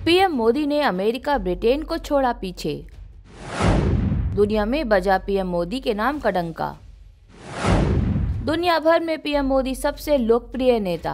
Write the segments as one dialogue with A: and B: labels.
A: PM Modi ने America Britain को छोड़ा पीछे। दुनिया में बजा पीएम मोदी के नाम का डंका। दुनिया भर में पीएम मोदी सबसे लोकप्रिय नेता।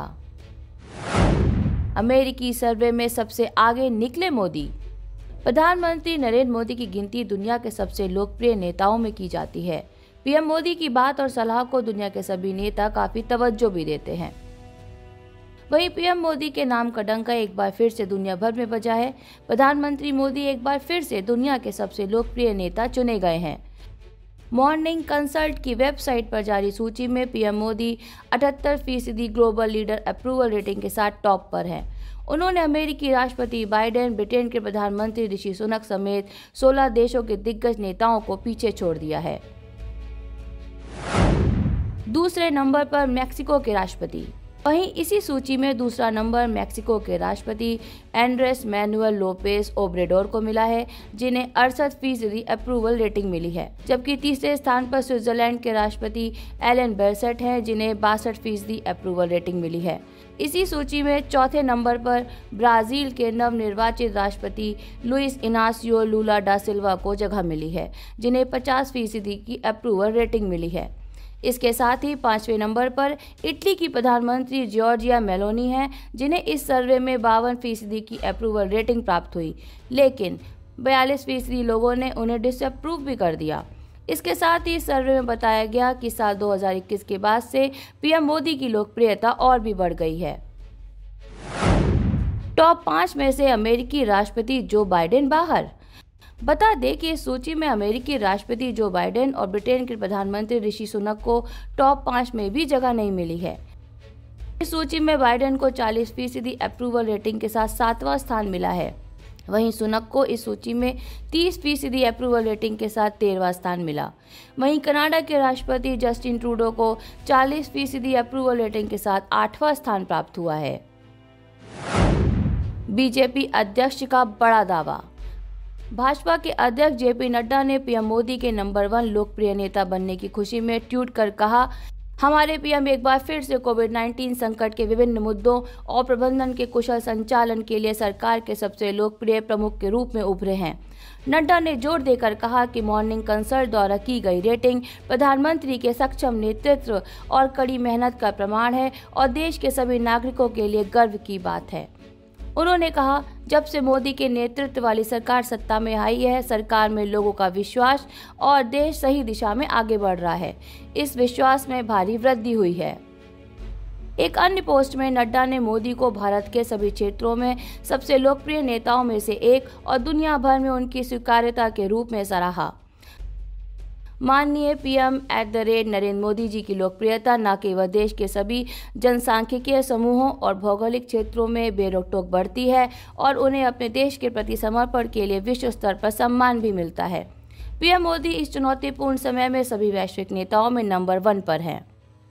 A: अमेरिकी सर्वे में सबसे आगे निकले मोदी। प्रधानमंत्री नरेंद्र मोदी की गिनती दुनिया के सबसे लोकप्रिय नेताओं में की जाती है। पीएम मोदी की बात और सलाह को दुनिया के सभी नेता काफी तवज्जो भी देते हैं। वहीं पीएम मोदी के नाम का डंका एक बार फिर से दुनिया भर में बजा है। प्रधानमंत्री मोदी एक बार फिर से दुनिया के सबसे लोकप्रिय नेता चुने गए हैं। मॉर्निंग कंसल्ट की वेबसाइट पर जारी सूची में PM Modi 78% global leader approval rating के साथ टॉप पर हैं। उन्होंने अमेरिकी राष्ट्रपति बाइडेन, ब्रिटेन के प्रधानमंत्री ऋषि सुनक समेत 16 देशों के दिग्गज नेताओं को पीछे छोड़ दिया है। दूसरे नंबर पर मैक्सिको के राष्ट्रपति। वहीं इसी सूची में दूसरा नंबर मैक्सिको के राष्ट्रपति एंड्रेस मैनुअल लोपेस ओब्रेडोर को मिला है, जिन्हें 68% अप्रूवल रेटिंग मिली है। जबकि तीसरे स्थान पर स्विट्जरलैंड के राष्ट्रपति एलन बेरसेट हैं, जिन्हें 62% अप्रूवल रेटिंग मिली है। इसी सूची में चौथे नंबर पर ब्राजील के नवनिर्वाचित राष्ट्रपति लुइस इनासियो लूला डा सिल्वा को जगह मिली है, जिन्हें 50% की अप्रूवल रेटिंग मिली है। इसके साथ ही 5वें नंबर पर इटली की प्रधानमंत्री जॉर्जिया मेलोनी हैं, जिन्हें इस सर्वे में 52% की अप्रूवल रेटिंग प्राप्त हुई, लेकिन 42% लोगों ने उन्हें डिसअप्रूव भी कर दिया। इसके साथ ही इस सर्वे में बताया गया कि साल 2021 के बाद से पीएम मोदी की लोकप्रियता और भी बढ़ गई है। टॉप 5 में से अमेरिकी राष्ट्रपति जो बाइडेन बाहर। बता दें कि इस सूची में अमेरिकी राष्ट्रपति जो बाइडेन और ब्रिटेन के प्रधानमंत्री ऋषि सुनक को टॉप 5 में भी जगह नहीं मिली है। इस सूची में बाइडेन को 40% अप्रूवल रेटिंग के साथ 7वां स्थान मिला है। वहीं सुनक को इस सूची में 30% अप्रूवल रेटिंग के साथ 13वां स्थान मिला। वहीं कनाडा के राष्ट्रपति जस्टिन ट्रूडो को 40% अप्रूवल रेटिंग के साथ 8वां स्थान प्राप्त हुआ है। बीजेपी अध्यक्ष का बड़ा दावा। भाजपा के अध्यक्ष जेपी नड्डा ने पीएम मोदी के नंबर 1 लोकप्रिय नेता बनने की खुशी में ट्वीट कर कहा, हमारे पीएम एक बार फिर से कोविड-19 संकट के विभिन्न मुद्दों और प्रबंधन के कुशल संचालन के लिए सरकार के सबसे लोकप्रिय प्रमुख के रूप में उभरे हैं। नड्डा ने जोर देकर कहा कि मॉर्निंग कंसल्ट द्वारा की गई रेटिंग प्रधानमंत्री के सक्षम नेतृत्व और कड़ी मेहनत का प्रमाण है और देश के सभी नागरिकों के लिए गर्व की बात है। उन्होंने कहा, जब से मोदी के नेतृत्व वाली सरकार सत्ता में आई है, सरकार में लोगों का विश्वास और देश सही दिशा में आगे बढ़ रहा है। इस विश्वास में भारी वृद्धि हुई है। एक अन्य पोस्ट में नड्डा ने मोदी को भारत के सभी क्षेत्रों में सबसे लोकप्रिय नेताओं में से एक और दुनिया भर में उनकी स्वीकार्यता के रूप में सराहा। माननीय पीएम @नरेंद्र मोदी जी की लोकप्रियता न केवल देश के सभी जनसांख्यिकीय समूहों और भौगोलिक क्षेत्रों में बेरोक-टोक बढ़ती है और उन्हें अपने देश के प्रति समर्पण के लिए विश्व स्तर पर सम्मान भी मिलता है। पीएम मोदी इस चुनौतीपूर्ण समय में सभी वैश्विक नेताओं में नंबर 1 पर हैं।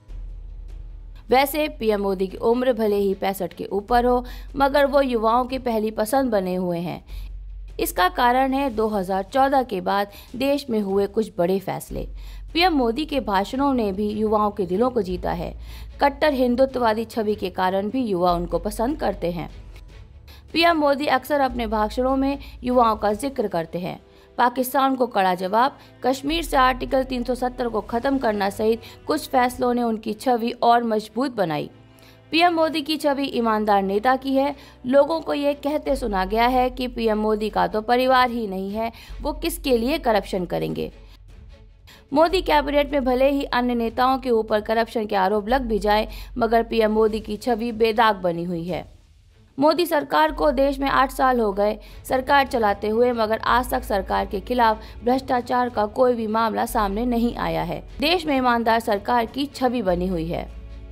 A: वैसे पीएम मोदी की उम्र भले ही 65 के ऊपर हो, मगर वो युवाओं की पहली पसंद बने हुए हैं। इसका कारण है 2014 के बाद देश में हुए कुछ बड़े फैसले। पीएम मोदी के भाषणों ने भी युवाओं के दिलों को जीता है। कट्टर हिंदुत्ववादी छवि के कारण भी युवा उनको पसंद करते हैं। पीएम मोदी अक्सर अपने भाषणों में युवाओं का जिक्र करते हैं। पाकिस्तान को कड़ा जवाब, कश्मीर से आर्टिकल 370 को खत्म करना सहित कुछ फैसलों ने उनकी छवि और मजबूत बनाई। पीएम मोदी की छवि ईमानदार नेता की है। लोगों को ये कहते सुना गया है कि पीएम मोदी का तो परिवार ही नहीं है, वो किसके लिए करप्शन करेंगे। मोदी कैबिनेट में भले ही अन्य नेताओं के ऊपर करप्शन के आरोप लग भी जाए, मगर पीएम मोदी की छवि बेदाग बनी हुई है। मोदी सरकार को देश में 8 साल हो गए सरकार चलाते हुए, मगर आज तक सरकार के खिलाफ भ्रष्टाचार का कोई भी मामला सामने नहीं आया है। देश में ईमानदार सरकार की छवि बनी हुई है।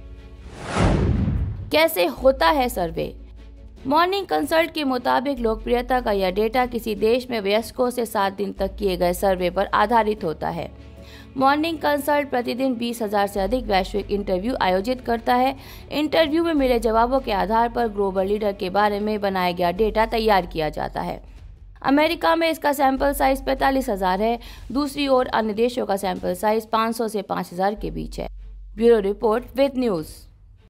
A: कैसे होता है सर्वे? मॉर्निंग कंसल्ट के मुताबिक लोकप्रियता का यह डेटा किसी देश में वयस्कों से 7 दिन तक किए गए सर्वे पर आधारित होता है। मॉर्निंग कंसल्ट प्रतिदिन 20,000 से अधिक वैश्विक इंटरव्यू आयोजित करता है। इंटरव्यू में मिले जवाबों के आधार पर ग्लोबल लीडर के बारे में बनाया गया डेटा तैयार किया जाता है। अमेरिका में इसका सैंपल साइज 45,000 है। दूसरी ओर अन्य देशों का सैंपल साइज 500 से 5,000 के बीच है। Bureau report with news.